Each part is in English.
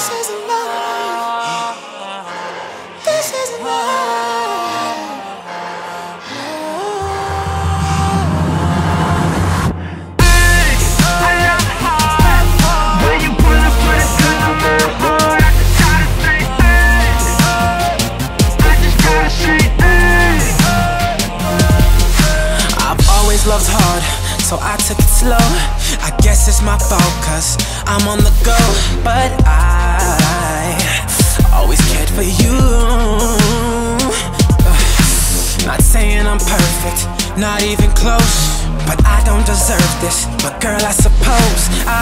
This isn't love. This isn't love. Hey, I love hard. When you pull up with a gun on my heart, I just gotta say, hey. I just gotta say, hey. I've always loved hard, so I took it slow. I guess it's my fault, cause I'm on the go. But I always cared for you. Not saying I'm perfect, not even close, but I don't deserve this. But girl, I suppose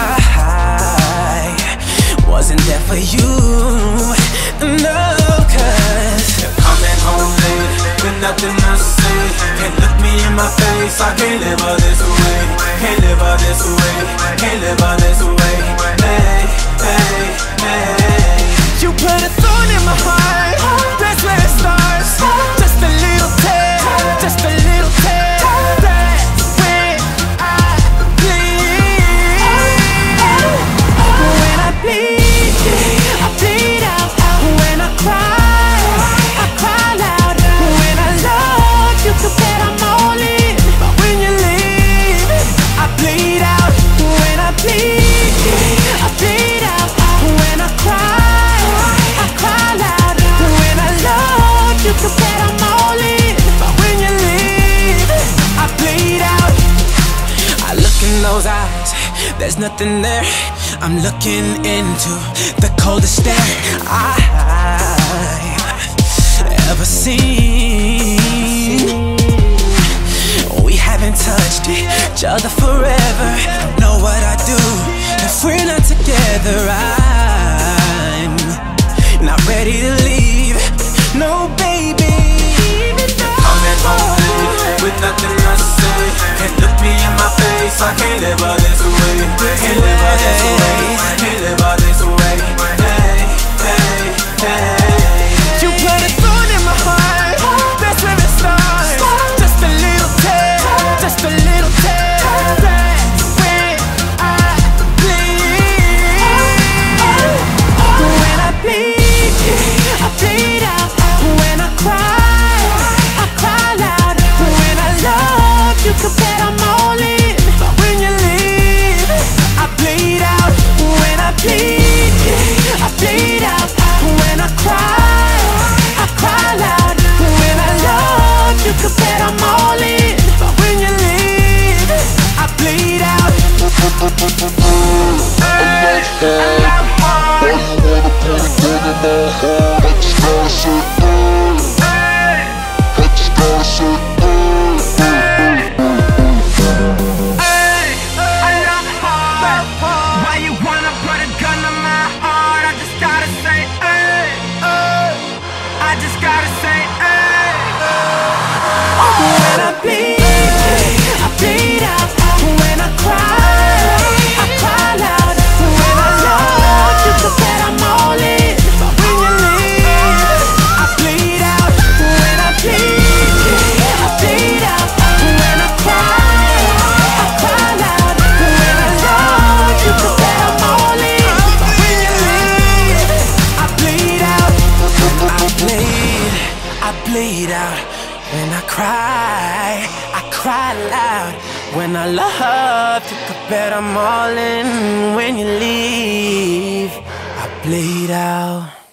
I wasn't there for you. No, cause you're coming home late with nothing to say. Can't look me in my face, I can't live all this away. Can't live all this away, can't live all this away. Hey, hey, hey. You put a thorn in my heart, that's where it starts. Just a little tear, just a little tear. That's when I bleed. When I bleed out. When I cry loud. When I love you, too bad I'm all in. But when you leave, I bleed out. When I bleed out. When I cry loud. When I love you, too bad I'm all in. But when you leave, I bleed out. I look in those eyes, there's nothing there. I'm looking into the coldest stare I ever seen. We haven't touched each other forever. Know what I do if we're not together. I'm not ready to leave. No, baby. Coming home late with nothing to say. Can't look me in my face, I can't live all this away. Can't live all this away, can't live all this away. Hey, hey, hey. You put a thorn in my heart, that's where it starts. Just a little tear, just a little tear. That's when I bleed. When I bleed out. When I cry loud. When I love you, too bad I'm all in. But when you leave, I bleed out. When I bleed out. When I cry loud. When I love you, too bad I'm all in. But when you leave, I bleed out. I love hard. Why you wanna put a gun in my heart? I just gotta say, Hey. I just gotta say, Hey, I love hard. Why you wanna put a gun on my heart? I just gotta say, hey. I just gotta say, hey. When I bleed out. When I cry loud. When I love you, too bad I'm all in. But when you leave, I bleed out. When I bleed out. When I cry loud. When I love you, too bad I'm all in. But when you leave, I bleed out. I bleed out. When I cry loud. When I love you, could bet I'm all in. When you leave, I bleed out.